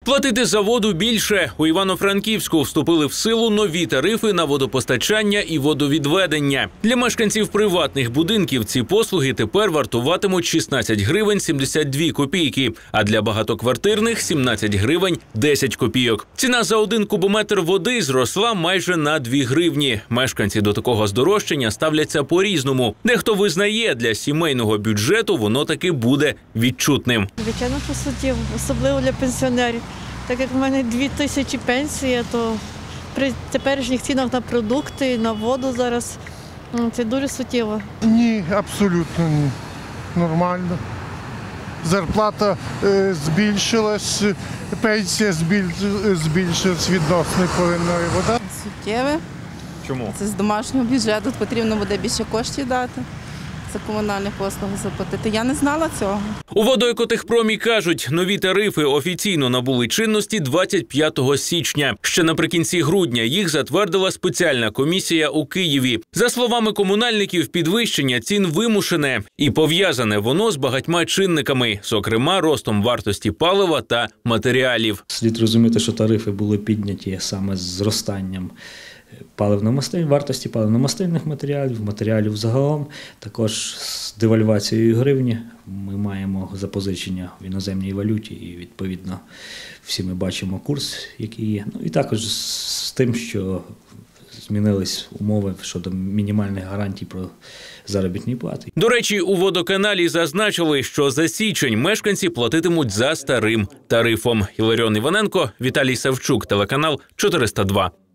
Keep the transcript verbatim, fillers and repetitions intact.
Платити за воду більше. У Івано-Франківську вступили в силу нові тарифи на водопостачання і водовідведення. Для мешканців приватних будинків ці послуги тепер вартуватимуть шістнадцять гривень сімдесят дві копійки, а для багатоквартирних – сімнадцять гривень десять копійок. Ціна за один кубометр води зросла майже на дві гривні. Мешканці до такого здорожчання ставляться по-різному. Дехто визнає, для сімейного бюджету воно таки буде відчутним. Звичайно, що суттєво, особливо для пенсіонерів. Так як в мене дві тисячі пенсія, то при теперішніх цінах на продукти, на воду зараз це дуже суттєво. Ні, абсолютно ні. Нормально. Зарплата е, збільшилась, пенсія збільшилась відносно повинної вода. Суттєве. Чому? Це з домашнього бюджету потрібно буде більше коштів дати. За комунальні послуги заплатити. Я не знала цього. У Водоекотехпромі кажуть, нові тарифи офіційно набули чинності двадцять п'ятого січня. Ще наприкінці грудня їх затвердила спеціальна комісія у Києві. За словами комунальників, підвищення цін вимушене. І пов'язане воно з багатьма чинниками, зокрема ростом вартості палива та матеріалів. Слід розуміти, що тарифи були підняті саме з зростанням паливно-мастиль, вартості паливно-мастильних матеріалів, матеріалів загалом. Також з девальвацією гривні ми маємо запозичення в іноземній валюті і, відповідно, всі ми бачимо курс, який є. Ну і також з тим, що змінились умови щодо мінімальних гарантій про заробітні плати. До речі, у водоканалі зазначили, що за січень мешканці платитимуть за старим тарифом. Іларіон Іваненко, Віталій Савчук, телеканал чотириста два.